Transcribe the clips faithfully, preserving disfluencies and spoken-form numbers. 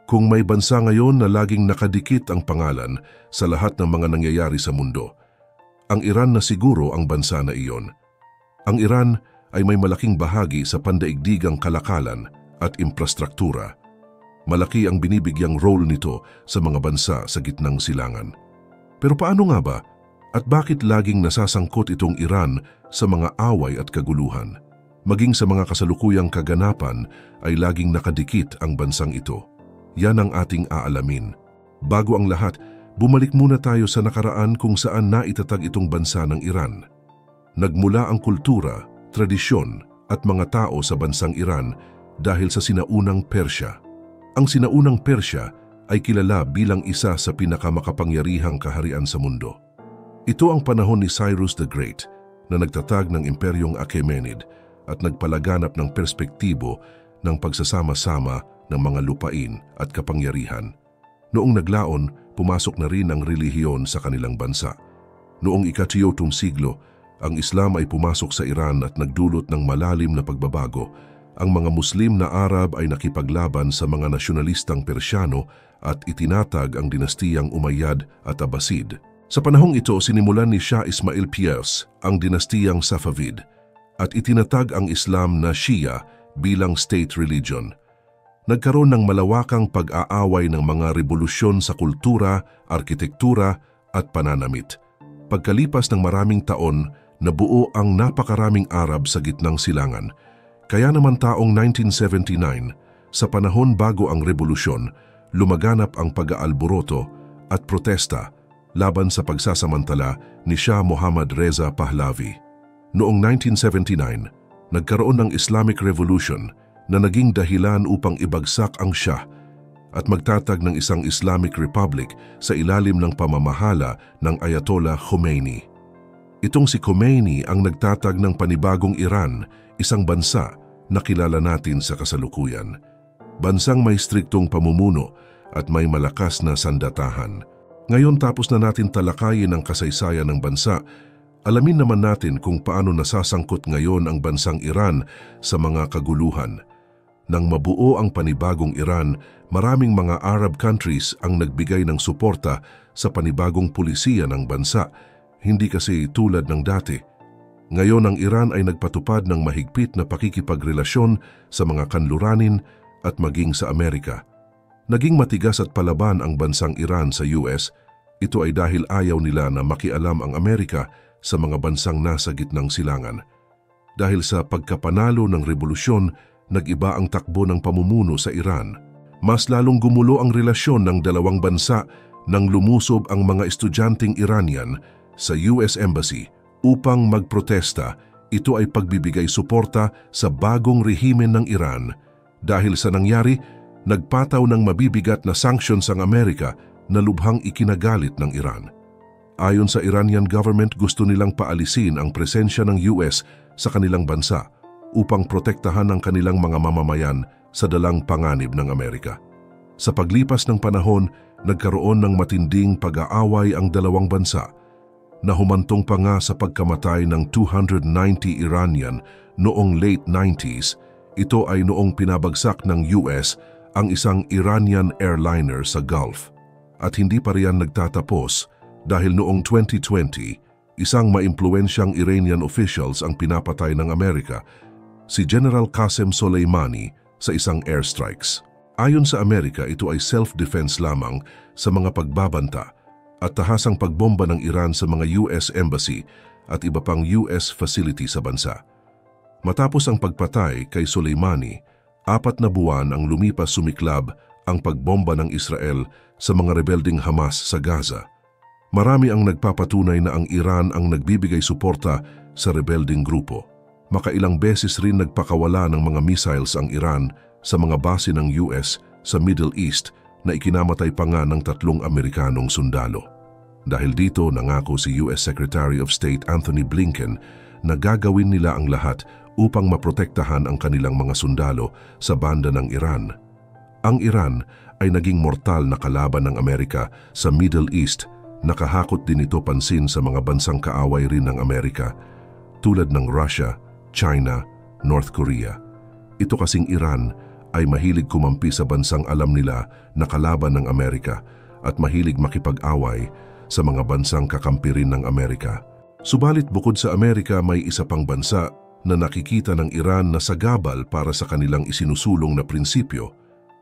Kung may bansa ngayon na laging nakadikit ang pangalan sa lahat ng mga nangyayari sa mundo, ang Iran na siguro ang bansa na iyon. Ang Iran ay may malaking bahagi sa pandaigdigang kalakalan at infrastruktura. Malaki ang binibigyang role nito sa mga bansa sa gitnang silangan. Pero paano nga ba at bakit laging nasasangkot itong Iran sa mga away at kaguluhan? Maging sa mga kasalukuyang kaganapan ay laging nakadikit ang bansang ito. Yan ang ating aalamin. Bago ang lahat, bumalik muna tayo sa nakaraan kung saan naitatag itong bansa ng Iran. Nagmula ang kultura, tradisyon at mga tao sa bansang Iran dahil sa sinaunang Persya. Ang sinaunang Persya ay kilala bilang isa sa pinakamakapangyarihang kaharian sa mundo. Ito ang panahon ni Cyrus the Great na nagtatag ng Imperyong Achaemenid at nagpalaganap ng perspektibo ng pagsasama-sama ng mga lupain at kapangyarihan. Noong naglaon, pumasok na rin ang relihiyon sa kanilang bansa. Noong ika-siyotong siglo, ang Islam ay pumasok sa Iran at nagdulot ng malalim na pagbabago. Ang mga Muslim na Arab ay nakipaglaban sa mga nasyonalistang Persyano at itinatag ang dinastiyang Umayyad at Abbasid. Sa panahong ito, sinimulan ni Shah Ismail Pius ang dinastiyang Safavid at itinatag ang Islam na Shia bilang state religion. Nagkaroon ng malawakang pag-aaway ng mga revolusyon sa kultura, arkitektura at pananamit. Pagkalipas ng maraming taon, nabuo ang napakaraming Arab sa gitnang silangan. Kaya naman taong nineteen seventy-nine, sa panahon bago ang revolusyon, lumaganap ang pag-aalboroto at protesta laban sa pagsasamantala ni Shah Mohammad Reza Pahlavi. Noong nineteen seventy-nine, nagkaroon ng Islamic Revolution na naging dahilan upang ibagsak ang Shah at magtatag ng isang Islamic Republic sa ilalim ng pamamahala ng Ayatollah Khomeini. Itong si Khomeini ang nagtatag ng panibagong Iran, isang bansa na kilala natin sa kasalukuyan. Bansang may striktong pamumuno at may malakas na sandatahan. Ngayon tapos na natin talakayin ang kasaysayan ng bansa, alamin naman natin kung paano nasasangkot ngayon ang bansang Iran sa mga kaguluhan. Nang mabuo ang panibagong Iran, maraming mga Arab countries ang nagbigay ng suporta sa panibagong pulisiya ng bansa, hindi kasi tulad ng dati. Ngayon ang Iran ay nagpatupad ng mahigpit na pakikipagrelasyon sa mga kanluranin at maging sa Amerika. Naging matigas at palaban ang bansang Iran sa U S, ito ay dahil ayaw nila na makialam ang Amerika sa mga bansang nasa gitnang silangan. Dahil sa pagkapanalo ng revolusyon, nag-iba ang takbo ng pamumuno sa Iran. Mas lalong gumulo ang relasyon ng dalawang bansa nang lumusob ang mga estudyanteng Iranian sa U S Embassy upang magprotesta. Ito ay pagbibigay suporta sa bagong rehimen ng Iran. Dahil sa nangyari, nagpataw ng mabibigat na sanctions ang Amerika na lubhang ikinagalit ng Iran. Ayon sa Iranian government, gusto nilang paalisin ang presensya ng U S sa kanilang bansa upang protektahan ang kanilang mga mamamayan sa dalang panganib ng Amerika. Sa paglipas ng panahon, nagkaroon ng matinding pag-aaway ang dalawang bansa na humantong pa nga sa pagkamatay ng two hundred ninety Iranian noong late nineties. Ito ay noong pinabagsak ng U S ang isang Iranian airliner sa Gulf. At hindi pa riyan nagtatapos dahil noong twenty twenty, isang maimpluwensyang Iranian officials ang pinapatay ng Amerika, si General Qasem Soleimani, sa isang airstrikes. Ayon sa Amerika, ito ay self-defense lamang sa mga pagbabanta at tahasang pagbomba ng Iran sa mga U S Embassy at iba pang U S facility sa bansa. Matapos ang pagpatay kay Soleimani, apat na buwan ang lumipas sumiklab ang pagbomba ng Israel sa mga rebelding Hamas sa Gaza. Marami ang nagpapatunay na ang Iran ang nagbibigay suporta sa rebelding grupo. Makailang beses rin nagpakawala ng mga missiles ang Iran sa mga base ng U S sa Middle East na ikinamatay pa nga ng tatlong Amerikanong sundalo. Dahil dito, nangako si U S Secretary of State Anthony Blinken na gagawin nila ang lahat upang maprotektahan ang kanilang mga sundalo sa banda ng Iran. Ang Iran ay naging mortal na kalaban ng Amerika sa Middle East. Nakahakot din ito pansin sa mga bansang kaaway rin ng Amerika tulad ng Russia, China, North Korea. Ito kasing Iran ay mahilig kumampi sa bansang alam nila na kalaban ng Amerika at mahilig makipag-away sa mga bansang kakampi rin ng Amerika. Subalit bukod sa Amerika, may isa pang bansa na nakikita ng Iran na sagabal para sa kanilang isinusulong na prinsipyo.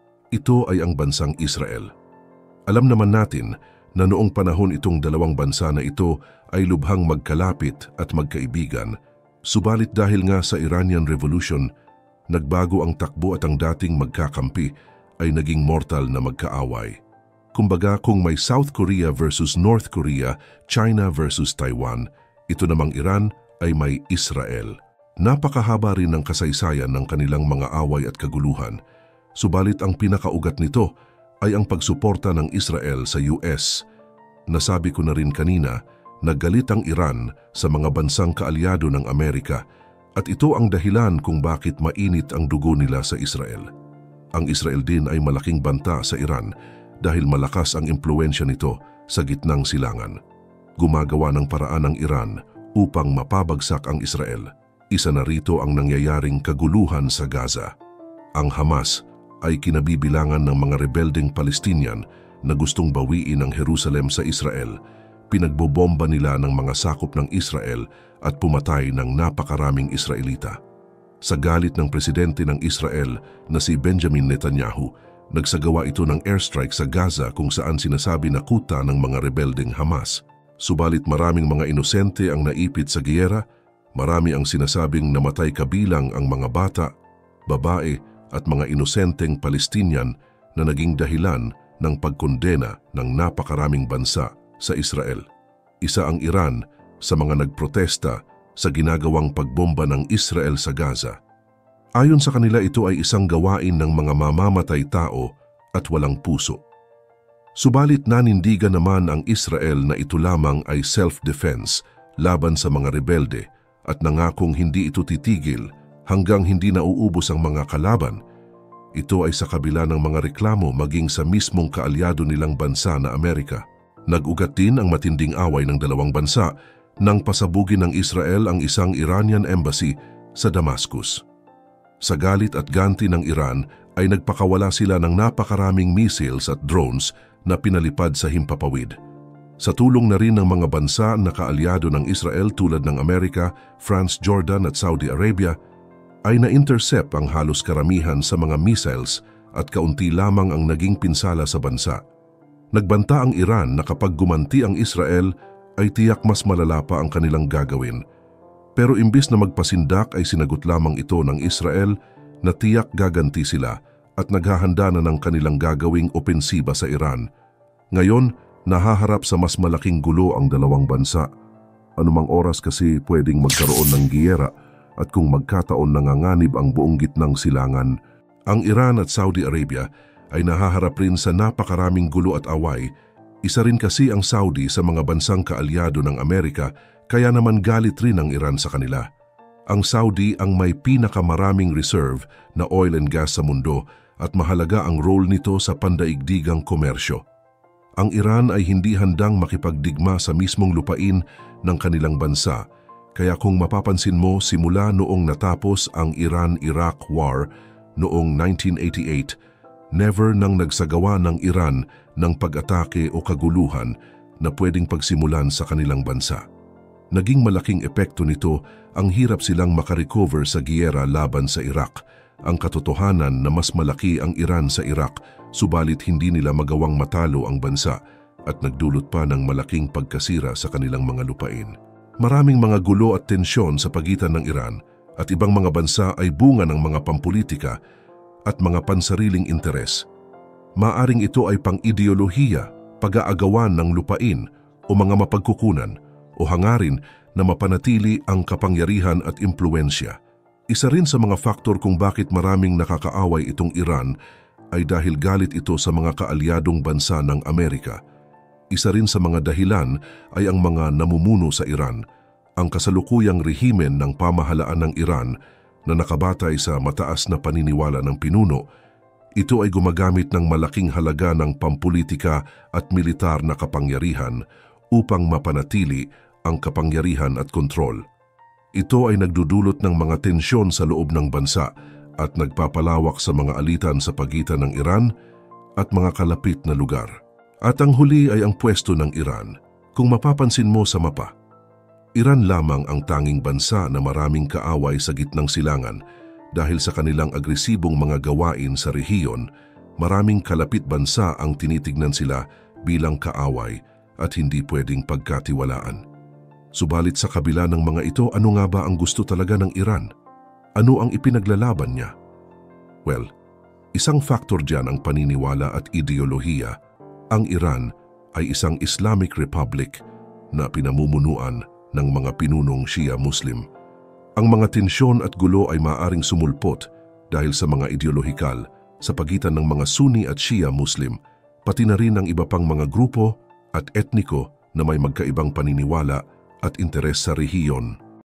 Ito ay ang bansang Israel. Alam naman natin na noong panahon itong dalawang bansa na ito ay lubhang magkalapit at magkaibigan. Subalit dahil nga sa Iranian Revolution, nagbago ang takbo at ang dating magkakampi ay naging mortal na magkaaway. Kumbaga kung may South Korea versus North Korea, China versus Taiwan, ito namang Iran ay may Israel. Napakahaba rin ng kasaysayan ng kanilang mga away at kaguluhan. Subalit ang pinakaugat nito ay ang pagsuporta ng Israel sa U S. Nasabi ko na rin kanina na galit ang Iran sa mga bansang kaalyado ng Amerika at ito ang dahilan kung bakit mainit ang dugo nila sa Israel. Ang Israel din ay malaking banta sa Iran dahil malakas ang impluensya nito sa gitnang silangan. Gumagawa ng paraan ang Iran upang mapabagsak ang Israel. Isa na rito ang nangyayaring kaguluhan sa Gaza. Ang Hamas ay kinabibilangan ng mga rebeldeng Palestinian na gustong bawiin ang Jerusalem sa Israel. Pinagbobomba nila ng mga sakop ng Israel at pumatay ng napakaraming Israelita. Sa galit ng presidente ng Israel na si Benjamin Netanyahu, nagsagawa ito ng airstrike sa Gaza kung saan sinasabi na kuta ng mga rebeldeng Hamas. Subalit maraming mga inosente ang naipit sa giyera, marami ang sinasabing namatay kabilang ang mga bata, babae at mga inosenteng Palestinian na naging dahilan ng pagkondena ng napakaraming bansa sa Israel. Isa ang Iran sa mga nagprotesta sa ginagawang pagbomba ng Israel sa Gaza. Ayon sa kanila, ito ay isang gawain ng mga mamamatay tao at walang puso. Subalit nanindigan naman ang Israel na ito lamang ay self-defense laban sa mga rebelde at nangakong hindi ito titigil hanggang hindi nauubos ang mga kalaban. Ito ay sa kabila ng mga reklamo maging sa mismong kaalyado nilang bansa na Amerika. Nag-ugat din ang matinding away ng dalawang bansa nang pasabugin ng Israel ang isang Iranian embassy sa Damascus. Sa galit at ganti ng Iran ay nagpakawala sila ng napakaraming missiles at drones na pinalipad sa himpapawid. Sa tulong na rin ng mga bansa na kaalyado ng Israel tulad ng Amerika, France, Jordan at Saudi Arabia, ay na-intercept ang halos karamihan sa mga missiles at kaunti lamang ang naging pinsala sa bansa. Nagbanta ang Iran na kapag gumanti ang Israel ay tiyak mas malala pa ang kanilang gagawin. Pero imbis na magpasindak ay sinagot lamang ito ng Israel na tiyak gaganti sila at naghahanda na ng kanilang gagawing opensiba sa Iran. Ngayon, nahaharap sa mas malaking gulo ang dalawang bansa. Anumang oras kasi pwedeng magkaroon ng giyera at kung magkataon nanganganib ang buong gitnang silangan, ang Iran at Saudi Arabia ay nahaharap rin sa napakaraming gulo at away. Isa rin kasi ang Saudi sa mga bansang kaalyado ng Amerika, kaya naman galit rin ang Iran sa kanila. Ang Saudi ang may pinakamaraming reserve na oil and gas sa mundo at mahalaga ang role nito sa pandaigdigang komersyo. Ang Iran ay hindi handang makipagdigma sa mismong lupain ng kanilang bansa, kaya kung mapapansin mo simula noong natapos ang Iran-Iraq War noong nineteen eighty-eight, never nang nagsagawa ng Iran ng pag-atake o kaguluhan na pwedeng pagsimulan sa kanilang bansa. Naging malaking epekto nito ang hirap silang makarecover sa giyera laban sa Iraq. Ang katotohanan na mas malaki ang Iran sa Iraq, subalit hindi nila magawang matalo ang bansa at nagdulot pa ng malaking pagkasira sa kanilang mga lupain. Maraming mga gulo at tensyon sa pagitan ng Iran at ibang mga bansa ay bunga ng mga pampulitika at mga pansariling interes. Maaring ito ay pang-ideolohiya, pag-aagawan ng lupain o mga mapagkukunan o hangarin na mapanatili ang kapangyarihan at impluensya. Isa rin sa mga faktor kung bakit maraming nakakaaway itong Iran ay dahil galit ito sa mga kaalyadong bansa ng Amerika. Isa rin sa mga dahilan ay ang mga namumuno sa Iran, ang kasalukuyang rehimen ng pamahalaan ng Iran na nakabatay sa mataas na paniniwala ng pinuno. Ito ay gumagamit ng malaking halaga ng pampulitika at militar na kapangyarihan upang mapanatili ang kapangyarihan at kontrol. Ito ay nagdudulot ng mga tensyon sa loob ng bansa at nagpapalawak sa mga alitan sa pagitan ng Iran at mga kalapit na lugar. At ang huli ay ang pwesto ng Iran. Kung mapapansin mo sa mapa, Iran lamang ang tanging bansa na maraming kaaway sa gitnang silangan dahil sa kanilang agresibong mga gawain sa rehiyon. Maraming kalapit bansa ang tinitignan sila bilang kaaway at hindi pwedeng pagkatiwalaan. Subalit sa kabila ng mga ito, ano nga ba ang gusto talaga ng Iran? Ano ang ipinaglalaban niya? Well, isang factor dyan ang paniniwala at ideolohiya. Ang Iran ay isang Islamic Republic na pinamumunuan ng mga pinunong Shia Muslim. Ang mga tensyon at gulo ay maaaring sumulpot dahil sa mga ideolohikal sa pagitan ng mga Sunni at Shia Muslim, pati na rin ang iba pang mga grupo at etniko na may magkaibang paniniwala at interes sa rehiyon.